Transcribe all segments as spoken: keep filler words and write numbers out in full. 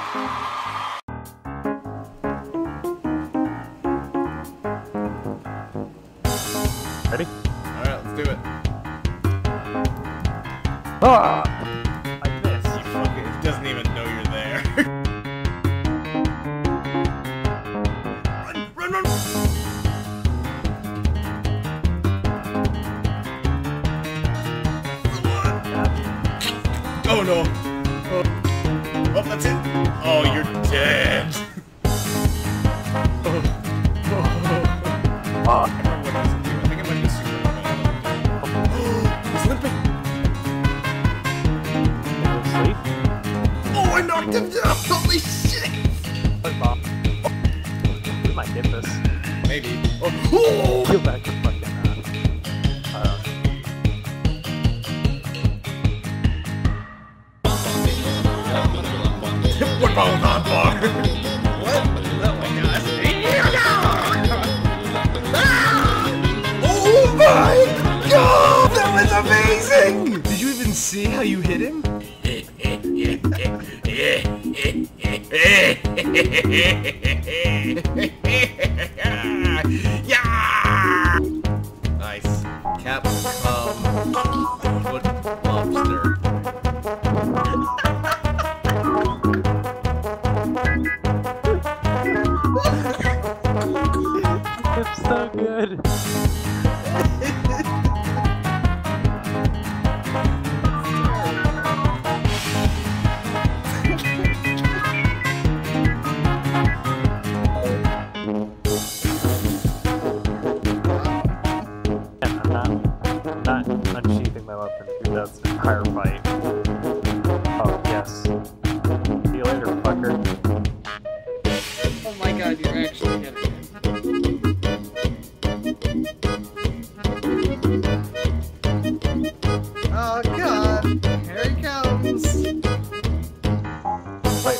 Ready? Alright, let's do it. Ah! I missed. You fucking, it doesn't even know you're there. Run, run, run! Oh no! Oh, oh that's it! Oh, you're dead! Oh. Fuck. I think it might be Superman. He's limping! Sleep? Oh, I knocked him down! Holy shit! Fuck off. We might get this. Maybe. Oh! Oh! Feel back for fucking uh, uh What about on bar? What? Oh my god. Oh my god! That was amazing! Did you even see how you hit him? Yeah! Nice. Capcom foot lobster. it's so good. And I'm not, not unsheathing my weapon, dude. That's an entire fight. Oh, yes. See you later, fucker. Oh my god, you're actually hitting it. Oh god, here he comes. Wait.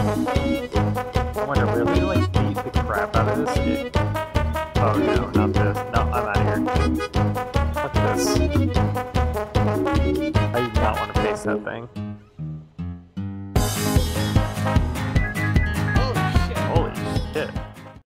I wonder, really, like, beat the crap out of this dude? Oh no, not this. No, I'm out of here. Fuck this. I do not want to face that thing.